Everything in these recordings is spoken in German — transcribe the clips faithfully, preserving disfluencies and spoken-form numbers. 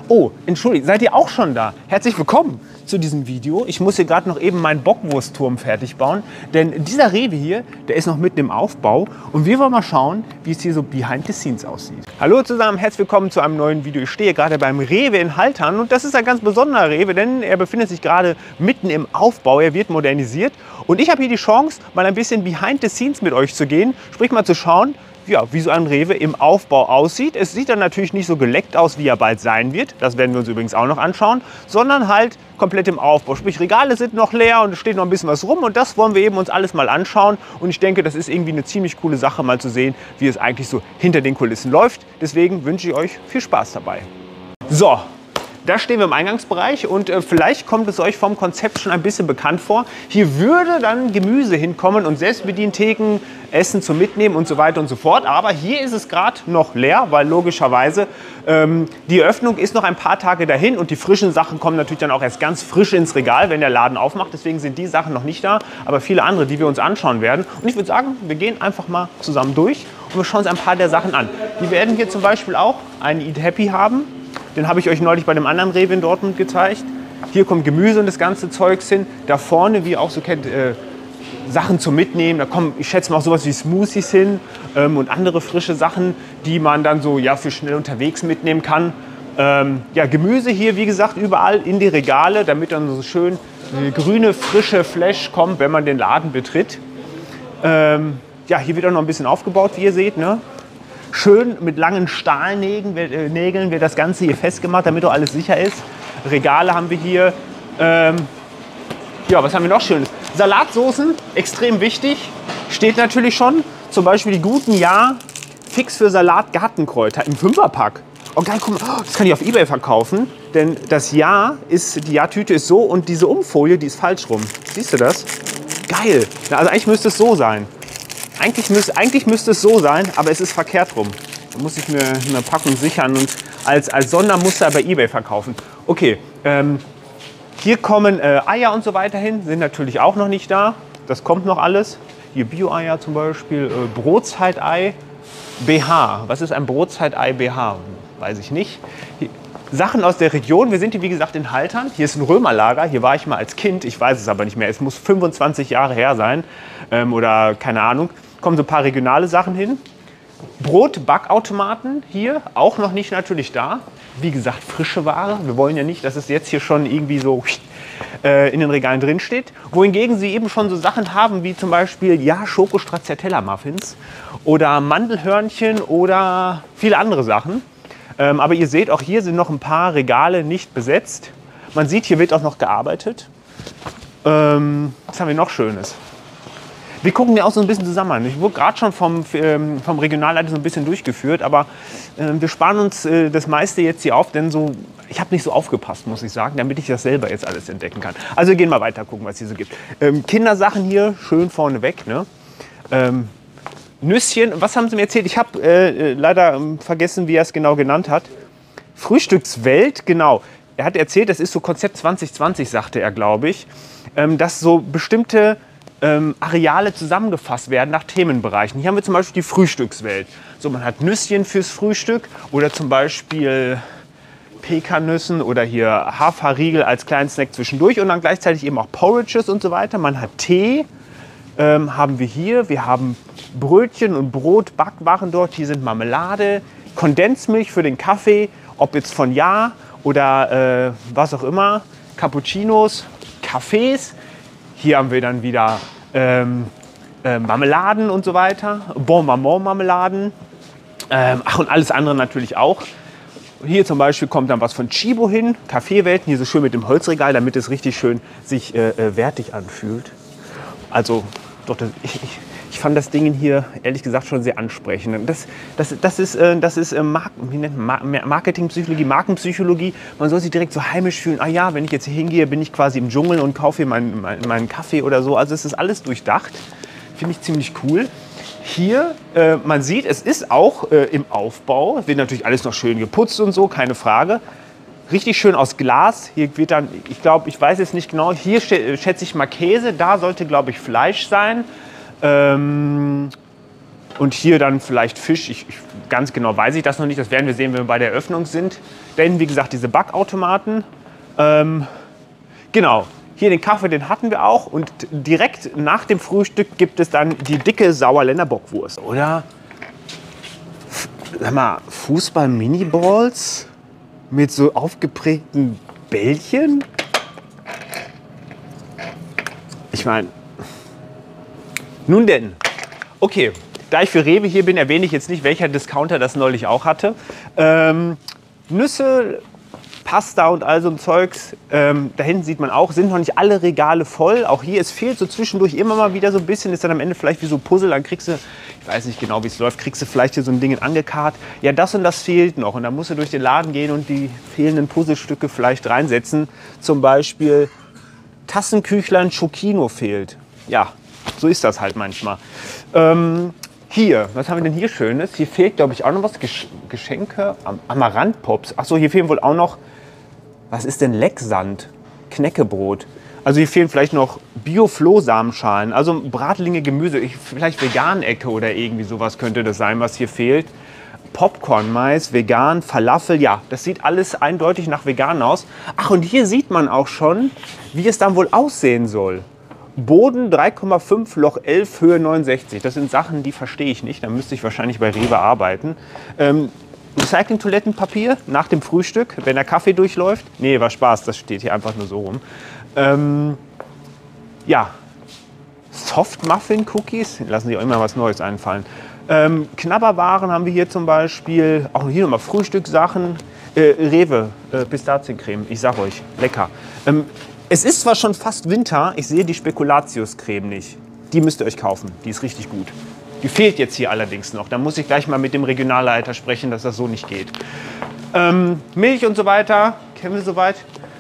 Oh, entschuldigt, seid ihr auch schon da? Herzlich willkommen zu diesem Video. Ich muss hier gerade noch eben meinen Bockwurstturm fertig bauen, denn dieser Rewe hier, der ist noch mitten im Aufbau und wir wollen mal schauen, wie es hier so behind the scenes aussieht. Hallo zusammen, herzlich willkommen zu einem neuen Video. Ich stehe gerade beim Rewe in Haltern und das ist ein ganz besonderer Rewe, denn er befindet sich gerade mitten im Aufbau, er wird modernisiert und ich habe hier die Chance, mal ein bisschen behind the scenes mit euch zu gehen, sprich mal zu schauen, ja, wie so ein Rewe im Aufbau aussieht. Es sieht dann natürlich nicht so geleckt aus, wie er bald sein wird. Das werden wir uns übrigens auch noch anschauen. Sondern halt komplett im Aufbau. Sprich, Regale sind noch leer und es steht noch ein bisschen was rum. Und das wollen wir eben uns alles mal anschauen. Und ich denke, das ist irgendwie eine ziemlich coole Sache, mal zu sehen, wie es eigentlich so hinter den Kulissen läuft. Deswegen wünsche ich euch viel Spaß dabei. So. Da stehen wir im Eingangsbereich und äh, vielleicht kommt es euch vom Konzept schon ein bisschen bekannt vor. Hier würde dann Gemüse hinkommen und Selbstbedientheken, Essen zum Mitnehmen und so weiter und so fort. Aber hier ist es gerade noch leer, weil logischerweise ähm, die Öffnung ist noch ein paar Tage dahin und die frischen Sachen kommen natürlich dann auch erst ganz frisch ins Regal, wenn der Laden aufmacht. Deswegen sind die Sachen noch nicht da, aber viele andere, die wir uns anschauen werden. Und ich würde sagen, wir gehen einfach mal zusammen durch und wir schauen uns ein paar der Sachen an. Die werden hier zum Beispiel auch einen Eat Happy haben. Den habe ich euch neulich bei dem anderen Rewe in Dortmund gezeigt. Hier kommt Gemüse und das ganze Zeugs hin. Da vorne, wie ihr auch so kennt, äh, Sachen zum Mitnehmen. Da kommen, ich schätze mal, auch sowas wie Smoothies hin ähm, und andere frische Sachen, die man dann so ja, für schnell unterwegs mitnehmen kann. Ähm, ja, Gemüse hier, wie gesagt, überall in die Regale, damit dann so schön äh, grüne, frische Flash kommt, wenn man den Laden betritt. Ähm, ja, hier wird auch noch ein bisschen aufgebaut, wie ihr seht, ne? Schön mit langen Stahlnägeln Nägeln wird das Ganze hier festgemacht, damit auch alles sicher ist. Regale haben wir hier. Ähm, ja, was haben wir noch Schönes? Salatsoßen, extrem wichtig. Steht natürlich schon. Zum Beispiel die guten Ja fix für Salat Gartenkräuter im Fünferpack. Oh geil, guck mal, das kann ich auf eBay verkaufen. Denn das Ja ist, die Ja-Tüte ist so und diese Umfolie, die ist falsch rum. Siehst du das? Geil. Also eigentlich müsste es so sein. Eigentlich müsste, eigentlich müsste es so sein, aber es ist verkehrt rum. Da muss ich mir eine Packung sichern und als, als Sondermuster bei eBay verkaufen. Okay, ähm, hier kommen äh, Eier und so weiter hin, sind natürlich auch noch nicht da. Das kommt noch alles. Hier Bio-Eier zum Beispiel, äh, Brotzeitei, B H. Was ist ein Brotzeitei B H? Weiß ich nicht. Hier, Sachen aus der Region. Wir sind hier wie gesagt in Haltern. Hier ist ein Römerlager. Hier war ich mal als Kind. Ich weiß es aber nicht mehr. Es muss fünfundzwanzig Jahre her sein ähm, oder keine Ahnung. Kommen so ein paar regionale Sachen hin. Brot-Backautomaten hier, auch noch nicht natürlich da. Wie gesagt, frische Ware. Wir wollen ja nicht, dass es jetzt hier schon irgendwie so äh, in den Regalen drin steht. Wohingegen sie eben schon so Sachen haben, wie zum Beispiel ja, Schoko-Stracciatella-Muffins oder Mandelhörnchen oder viele andere Sachen. Ähm, aber ihr seht, auch hier sind noch ein paar Regale nicht besetzt. Man sieht, hier wird auch noch gearbeitet. Ähm, was haben wir noch Schönes? Wir gucken ja auch so ein bisschen zusammen. Ich wurde gerade schon vom, ähm, vom Regionalleiter so ein bisschen durchgeführt, aber äh, wir sparen uns äh, das meiste jetzt hier auf, denn so, ich habe nicht so aufgepasst, muss ich sagen, damit ich das selber jetzt alles entdecken kann. Also wir gehen mal weiter gucken, was es hier so gibt. Ähm, Kindersachen hier schön vorne weg. Ne? Ähm, Nüsschen, was haben Sie mir erzählt? Ich habe äh, leider ähm, vergessen, wie er es genau genannt hat. Frühstückswelt, genau. Er hat erzählt, das ist so Konzept zwanzig zwanzig, sagte er, glaube ich, ähm, dass so bestimmte Ähm, Areale zusammengefasst werden nach Themenbereichen. Hier haben wir zum Beispiel die Frühstückswelt. So, man hat Nüsschen fürs Frühstück oder zum Beispiel Pekannüssen oder hier Haferriegel als kleinen Snack zwischendurch und dann gleichzeitig eben auch Porridges und so weiter. Man hat Tee, ähm, haben wir hier. Wir haben Brötchen und Brot, Backwaren dort. Hier sind Marmelade, Kondensmilch für den Kaffee, ob jetzt von Ja oder äh, was auch immer, Cappuccinos, Kaffees. Hier haben wir dann wieder ähm, äh, Marmeladen und so weiter, Bon Maman Marmeladen, ähm, ach und alles andere natürlich auch. Hier zum Beispiel kommt dann was von Chibo hin, Kaffeewelten, hier so schön mit dem Holzregal, damit es richtig schön sich äh, äh, wertig anfühlt. Also doch, das, ich, ich, ich fand das Ding hier ehrlich gesagt schon sehr ansprechend. Das, das, das ist, äh, das ist äh, Mark wie nennt man? Marketingpsychologie, Markenpsychologie. Man soll sich direkt so heimisch fühlen. Ah ja, wenn ich jetzt hier hingehe, bin ich quasi im Dschungel und kaufe hier meinen, meinen, meinen Kaffee oder so. Also es ist alles durchdacht. Finde ich ziemlich cool. Hier, äh, man sieht, es ist auch äh, im Aufbau. Es wird natürlich alles noch schön geputzt und so, keine Frage. Richtig schön aus Glas. Hier wird dann, ich glaube, ich weiß jetzt nicht genau, hier schätze ich mal Käse. Da sollte, glaube ich, Fleisch sein. Ähm, Und hier dann vielleicht Fisch. Ich, ich, ganz genau weiß ich das noch nicht. Das werden wir sehen, wenn wir bei der Eröffnung sind. Denn wie gesagt, diese Backautomaten. Ähm, genau. Hier den Kaffee, den hatten wir auch. Und direkt nach dem Frühstück gibt es dann die dicke Sauerländer Bockwurst. Oder? Sag mal, Fußball-Mini-Balls mit so aufgeprägten Bällchen? Ich meine, nun denn. Okay, da ich für Rewe hier bin, erwähne ich jetzt nicht, welcher Discounter das neulich auch hatte. Ähm, Nüsse, Pasta und all so ein Zeugs, ähm, da hinten sieht man auch, sind noch nicht alle Regale voll. Auch hier, es fehlt so zwischendurch immer mal wieder so ein bisschen, ist dann am Ende vielleicht wie so Puzzle, dann kriegst du, ich weiß nicht genau, wie es läuft, kriegst du vielleicht hier so ein Ding angekarrt. Ja, das und das fehlt noch und dann musst du durch den Laden gehen und die fehlenden Puzzlestücke vielleicht reinsetzen. Zum Beispiel Tassenküchlein Schokino fehlt. Ja, so ist das halt manchmal. Ähm, hier, was haben wir denn hier Schönes? Hier fehlt, glaube ich, auch noch was. Gesch Geschenke, Am Amaranth-Pops. Achso, hier fehlen wohl auch noch, was ist denn Lecksand? Knäckebrot. Also hier fehlen vielleicht noch Bio-Flohsamenschalen, also Bratlinge, Gemüse, ich, vielleicht Vegan-Ecke oder irgendwie sowas könnte das sein, was hier fehlt. Popcorn, Mais, vegan, Falafel, ja, das sieht alles eindeutig nach vegan aus. Ach, und hier sieht man auch schon, wie es dann wohl aussehen soll. Boden drei Komma fünf, Loch elf, Höhe neunundsechzig. Das sind Sachen, die verstehe ich nicht. Da müsste ich wahrscheinlich bei Rewe arbeiten. Ähm, Recycling-Toilettenpapier nach dem Frühstück, wenn der Kaffee durchläuft. Nee, war Spaß, das steht hier einfach nur so rum. Ähm, ja, Soft-Muffin-Cookies, lassen sich auch immer was Neues einfallen. Ähm, Knabberwaren haben wir hier zum Beispiel, auch hier nochmal Frühstückssachen. Äh, Rewe, äh, Pistaziencreme, ich sag euch, lecker. Ähm, es ist zwar schon fast Winter, ich sehe die Spekulatius-Creme nicht. Die müsst ihr euch kaufen, die ist richtig gut. Die fehlt jetzt hier allerdings noch. Da muss ich gleich mal mit dem Regionalleiter sprechen, dass das so nicht geht. Ähm, Milch und so weiter, kennen wir soweit.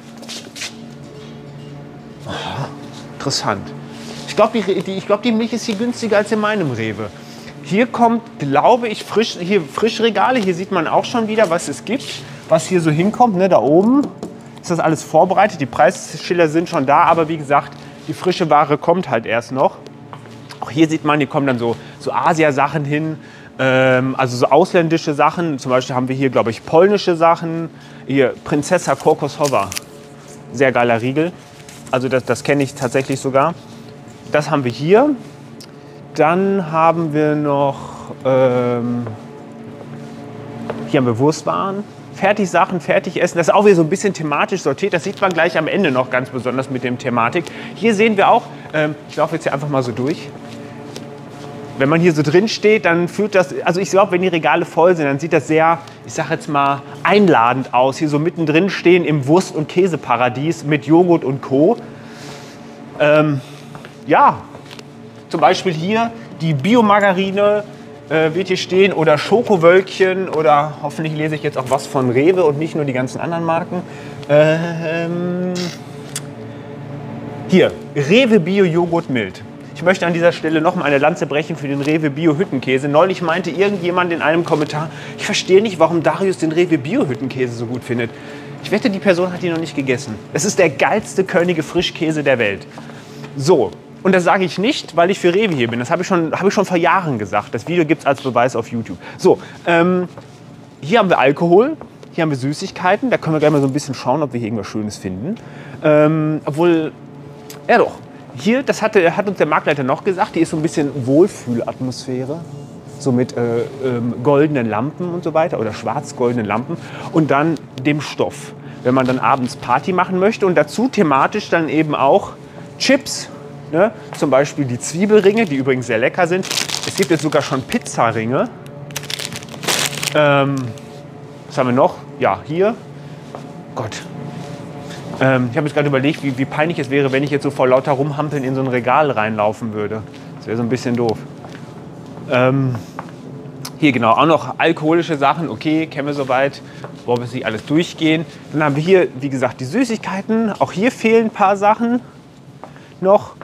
Oh, interessant. Ich glaube, die, die, glaub, die Milch ist hier günstiger als in meinem Rewe. Hier kommt, glaube ich, frisch, hier Frischregale. Hier sieht man auch schon wieder, was es gibt, was hier so hinkommt. Ne, da oben ist das alles vorbereitet. Die Preisschilder sind schon da, aber wie gesagt, die frische Ware kommt halt erst noch. Auch hier sieht man, hier kommen dann so, so Asia-Sachen hin, ähm, also so ausländische Sachen. Zum Beispiel haben wir hier, glaube ich, polnische Sachen. Hier Prinzessa Kokoshowa, sehr geiler Riegel. Also das, das kenne ich tatsächlich sogar. Das haben wir hier. Dann haben wir noch, ähm, hier haben wir Wurstwaren, Fertigsachen, Fertigessen. Das ist auch wieder so ein bisschen thematisch sortiert. Das sieht man gleich am Ende noch ganz besonders mit dem Thematik. Hier sehen wir auch, ähm, ich laufe jetzt hier einfach mal so durch. Wenn man hier so drin steht, dann fühlt das, also ich glaube, wenn die Regale voll sind, dann sieht das sehr, ich sage jetzt mal, einladend aus. Hier so mittendrin stehen im Wurst- und Käseparadies mit Joghurt und Co. Ähm, ja, zum Beispiel hier die Biomargarine äh, wird hier stehen oder Schokowölkchen oder hoffentlich lese ich jetzt auch was von Rewe und nicht nur die ganzen anderen Marken. Ähm, hier, Rewe Bio Joghurt Mild. Ich möchte an dieser Stelle noch mal eine Lanze brechen für den Rewe Bio Hüttenkäse. Neulich meinte irgendjemand in einem Kommentar, ich verstehe nicht, warum Darius den Rewe Bio Hüttenkäse so gut findet. Ich wette, die Person hat ihn noch nicht gegessen. Es ist der geilste Kölniger Frischkäse der Welt. So, und das sage ich nicht, weil ich für Rewe hier bin. Das habe ich schon, habe ich schon vor Jahren gesagt. Das Video gibt es als Beweis auf YouTube. So, ähm, hier haben wir Alkohol, hier haben wir Süßigkeiten. Da können wir gleich mal so ein bisschen schauen, ob wir hier irgendwas Schönes finden. Ähm, obwohl, ja doch. Hier, das hatte, hat uns der Marktleiter noch gesagt, hier ist so ein bisschen Wohlfühlatmosphäre. So mit äh, ähm, goldenen Lampen und so weiter oder schwarz-goldenen Lampen. Und dann dem Stoff, wenn man dann abends Party machen möchte. Und dazu thematisch dann eben auch Chips. Ne? Zum Beispiel die Zwiebelringe, die übrigens sehr lecker sind. Es gibt jetzt sogar schon Pizzaringe. Ähm, was haben wir noch? Ja, hier. Gott. Ähm, ich habe jetzt gerade überlegt, wie, wie peinlich es wäre, wenn ich jetzt so vor lauter Rumhampeln in so ein Regal reinlaufen würde. Das wäre so ein bisschen doof. Ähm, hier genau, auch noch alkoholische Sachen. Okay, kennen wir soweit. Wollen wir jetzt nicht alles durchgehen. Dann haben wir hier, wie gesagt, die Süßigkeiten. Auch hier fehlen ein paar Sachen noch.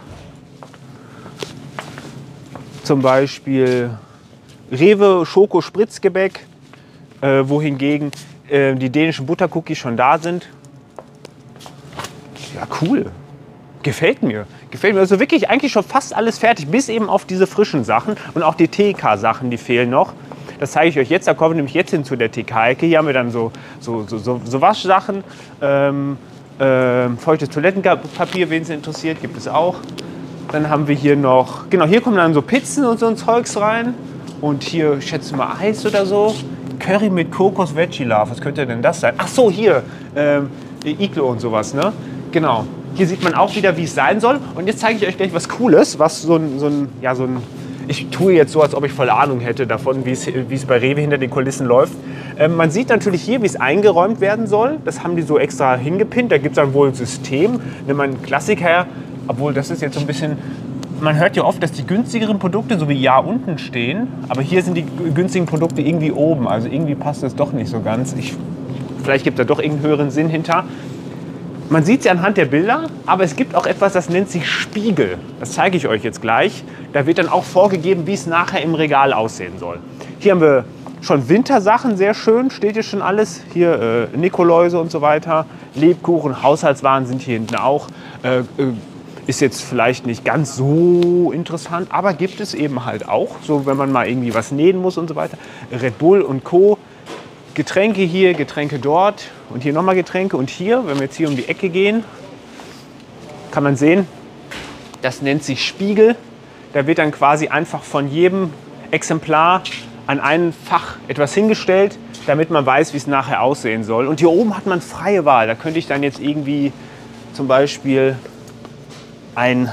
Zum Beispiel Rewe Schoko Spritzgebäck, äh, wohingegen äh, die dänischen Buttercookies schon da sind. Ja, cool. Gefällt mir. Gefällt mir also wirklich eigentlich schon fast alles fertig, bis eben auf diese frischen Sachen und auch die T K-Sachen, die fehlen noch. Das zeige ich euch jetzt, da kommen wir nämlich jetzt hin zu der T K-Ecke. Hier haben wir dann so, so, so, so, so Waschsachen, ähm, ähm, feuchtes Toilettenpapier, wen es interessiert, gibt es auch. Dann haben wir hier noch, genau, hier kommen dann so Pizzen und so ein Zeugs rein. Und hier, ich schätze mal, Eis oder so. Curry mit Kokos Veggie Love, was könnte denn das sein? Ach so, hier, ähm, Iglo und sowas, ne? Genau. Hier sieht man auch wieder, wie es sein soll. Und jetzt zeige ich euch gleich was Cooles, was so ein, so ein, ja, so ein, ich tue jetzt so, als ob ich voll Ahnung hätte davon, wie es, wie es bei Rewe hinter den Kulissen läuft. Ähm, man sieht natürlich hier, wie es eingeräumt werden soll. Das haben die so extra hingepinnt. Da gibt es dann wohl ein System. Nimm mal einen Klassiker, obwohl das ist jetzt so ein bisschen, man hört ja oft, dass die günstigeren Produkte so wie ja unten stehen. Aber hier sind die günstigen Produkte irgendwie oben. Also irgendwie passt das doch nicht so ganz. Ich, vielleicht gibt es da doch irgendeinen höheren Sinn hinter. Man sieht sie anhand der Bilder, aber es gibt auch etwas, das nennt sich Spiegel. Das zeige ich euch jetzt gleich. Da wird dann auch vorgegeben, wie es nachher im Regal aussehen soll. Hier haben wir schon Wintersachen, sehr schön, steht hier schon alles. Hier äh, Nikoläuse und so weiter, Lebkuchen, Haushaltswaren sind hier hinten auch. Äh, äh, ist jetzt vielleicht nicht ganz so interessant, aber gibt es eben halt auch, so wenn man mal irgendwie was nähen muss und so weiter. Red Bull und Co. Getränke hier, Getränke dort und hier nochmal Getränke. Und hier, wenn wir jetzt hier um die Ecke gehen, kann man sehen, das nennt sich Spiegel. Da wird dann quasi einfach von jedem Exemplar an ein Fach etwas hingestellt, damit man weiß, wie es nachher aussehen soll. Und hier oben hat man freie Wahl. Da könnte ich dann jetzt irgendwie zum Beispiel ein,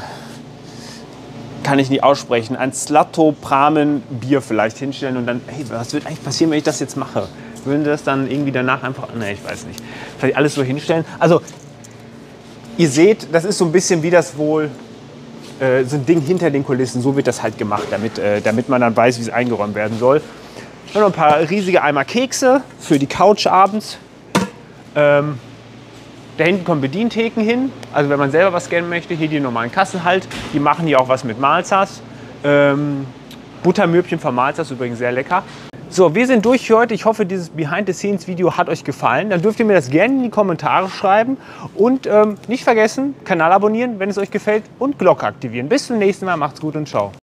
kann ich nicht aussprechen, ein Zlatopramen-Bier vielleicht hinstellen und dann, hey, was wird eigentlich passieren, wenn ich das jetzt mache? Würden das dann irgendwie danach einfach, ne, ich weiß nicht, vielleicht alles so hinstellen. Also ihr seht, das ist so ein bisschen wie das wohl, äh, so ein Ding hinter den Kulissen, so wird das halt gemacht, damit, äh, damit man dann weiß, wie es eingeräumt werden soll. Dann noch ein paar riesige Eimer Kekse für die Couch abends. Ähm, da hinten kommen Bedientheken hin, also wenn man selber was scannen möchte, hier die normalen Kassen halt, die machen hier auch was mit Malzas. Ähm, Buttermürbchen von Malzas, übrigens sehr lecker. So, wir sind durch für heute. Ich hoffe, dieses Behind-the-Scenes-Video hat euch gefallen. Dann dürft ihr mir das gerne in die Kommentare schreiben. Und ähm, nicht vergessen, Kanal abonnieren, wenn es euch gefällt und Glocke aktivieren. Bis zum nächsten Mal. Macht's gut und ciao.